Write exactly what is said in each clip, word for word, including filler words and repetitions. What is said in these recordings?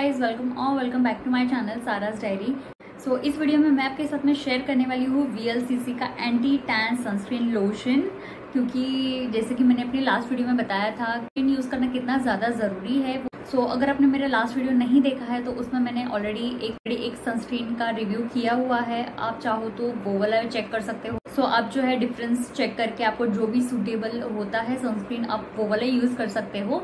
Guys, welcome और welcome back to my channel Sara's diary. So इस video में मैं आपके साथ में शेयर करने वाली हूँ वी एल सी सी का एंटी टैन सनस्क्रीन लोशन, क्योंकि जैसे कि मैंने अपनी लास्ट वीडियो में बताया था स्किन यूज़ करना कितना ज़्यादा ज़रूरी है। सो so, अगर आपने मेरा लास्ट वीडियो नहीं देखा है तो उसमें मैंने ऑलरेडी एक एक सनस्क्रीन का रिव्यू किया हुआ है। आप चाहो तो वो वाला चेक कर सकते हो। सो so, आप जो है डिफरेंस चेक करके आपको जो भी सूटेबल होता है सनस्क्रीन आप वो वाला यूज़ कर सकते हो।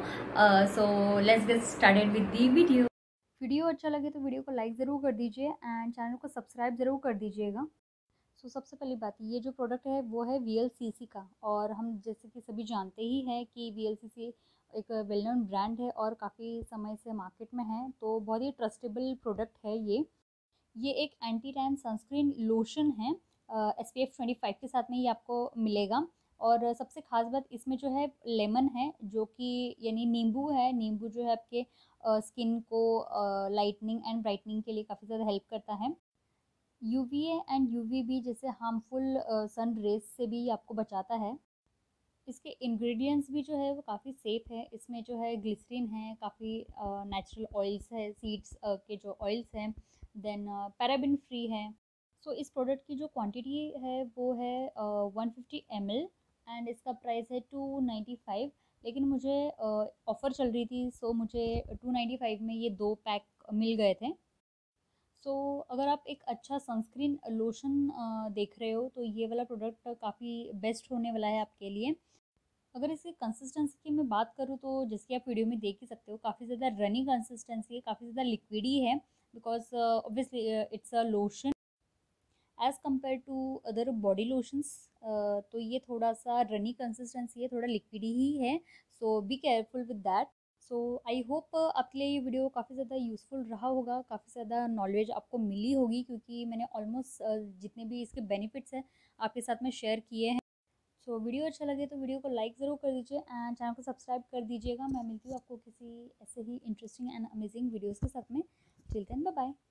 So let's get started with the video. Video अच्छा लगे तो वीडियो को लाइक ज़रूर कर दीजिए एंड चैनल को सब्सक्राइब ज़रूर कर दीजिएगा। सो so, सबसे पहली बात, ये जो प्रोडक्ट है वो है वी एल सी सी का, और हम जैसे कि सभी जानते ही हैं कि वी एल सी सी एक वेल नोन ब्रांड है और काफ़ी समय से मार्केट में है, तो बहुत ही ट्रस्टेबल प्रोडक्ट है ये ये एक एंटी टैन सनस्क्रीन लोशन है। S P F twenty five के साथ में ये आपको मिलेगा। और सबसे खास बात इसमें जो है लेमन है, जो कि यानी नींबू है। नींबू जो है आपके स्किन को लाइटनिंग एंड ब्राइटनिंग के लिए काफ़ी ज़्यादा हेल्प करता है। U V A and U V B जैसे हार्मफुल सन रेज से भी आपको बचाता है। इसके इंग्रेडिएंट्स भी जो है वो काफ़ी सेफ है। इसमें जो है ग्लिसरीन है, काफ़ी नेचुरल ऑयल्स है, सीड्स के जो ऑयल्स हैं, देन पैराबिन फ्री है। सो so, इस प्रोडक्ट की जो क्वांटिटी है वो है one fifty M L and इसका प्राइस है टू नाइन्टी फाइव। लेकिन मुझे ऑफ़र uh, चल रही थी, सो so मुझे टू नाइन्टी फाइव में ये दो पैक मिल गए थे। सो so, अगर आप एक अच्छा सनस्क्रीन लोशन देख रहे हो तो ये वाला प्रोडक्ट काफ़ी बेस्ट होने वाला है आपके लिए। अगर इसकी कंसिस्टेंसी की मैं बात करूँ तो जैसे आप वीडियो में देख ही सकते हो, काफ़ी ज़्यादा रनी कंसिस्टेंसी है, काफ़ी ज़्यादा लिक्विडी है, because obviously it's a lotion as compared to other body lotions. तो ये थोड़ा सा रनी कंसिस्टेंसी है, थोड़ा लिक्विडी ही है। So be careful with that. So I hope आपके लिए ये वीडियो काफ़ी ज़्यादा यूज़फुल रहा होगा, काफ़ी ज़्यादा नॉलेज आपको मिली होगी, क्योंकि मैंने ऑलमोस्ट uh, जितने भी इसके बेनिफिट्स हैं आपके साथ में शेयर किए हैं। सो so, वीडियो अच्छा लगे तो वीडियो को लाइक ज़रूर कर दीजिए एंड चैनल को सब्सक्राइब कर दीजिएगा। मैं मिलती हूँ आपको किसी ऐसे ही इंटरेस्टिंग एंड अमेजिंग वीडियोज़ के साथ में। Till then bye bye.